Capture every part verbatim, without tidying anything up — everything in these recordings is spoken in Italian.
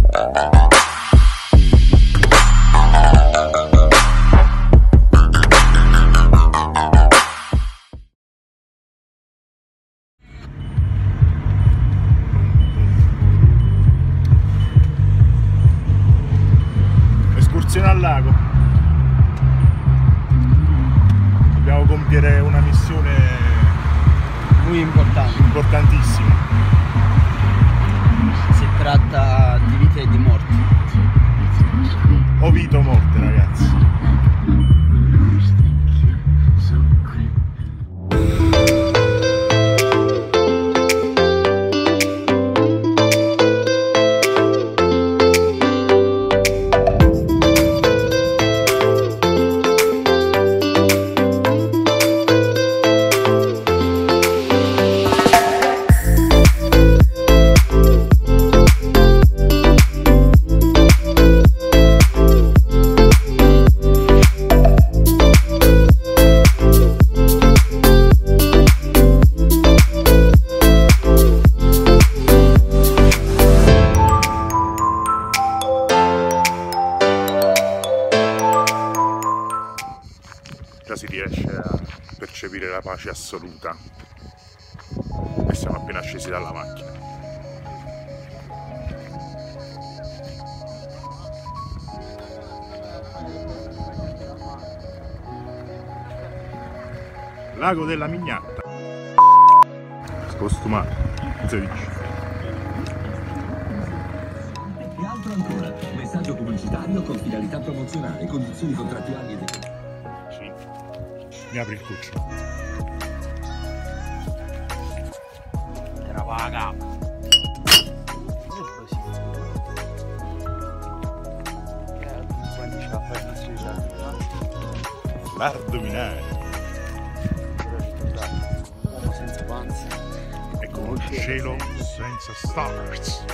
Escursione al lago. Dobbiamo compiere una missione Muy importante. importantissima. Si tratta di vita e di morte. O vita o morte, ragazzi. Già si riesce a percepire la pace assoluta e siamo appena scesi dalla macchina. Lago della Mignatta. Scostumato, non si dice. E altro ancora, messaggio pubblicitario con finalità promozionale, condizioni contrattuali e Mi apri il cuccio. Era vaga. Quando ce la fai il nostro ritardo? L'addominale. Uomo senza panza. E con un cielo senza stars.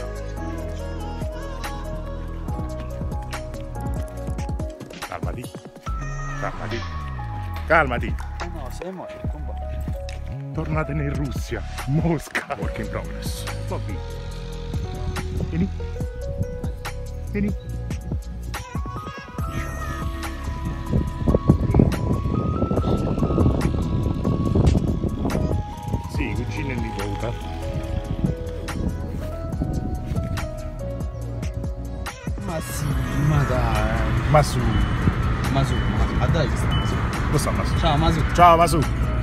Calmati. Calmati. Calmati. Eh no, siamo in combattimento. Tornatene in Russia. Mosca. Work in progress. Bobby. Vieni. Vieni. Sì, cucina e nipote. Ma sì, ma dai. Ma su. Masu, Masu. Ah dai, sta Masu. Dove sta Masu? Ciao Masu. Ciao Masu.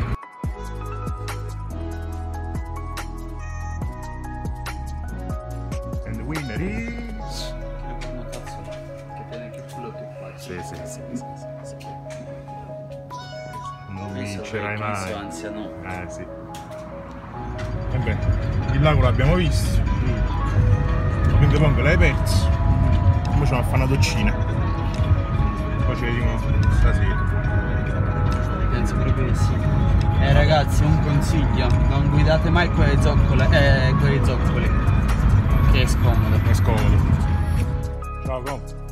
And the winner is... Che connotazione. Che tiene anche il culo che fai. Sì, sì, sì, sì, sì, sì. Non Penso vincerai che mai. penso, ansia no. Eh sì. Vabbè, il lago l'abbiamo visto. Il ping pong l'hai perso. Poi ci vamo a fare una doccina. Poi ci vediamo stasera. Penso proprio di sì. Eh ragazzi, un consiglio, non guidate mai con le zoccole, eh, con i zoccoli, che è scomodo. È scomodo. Ciao, com.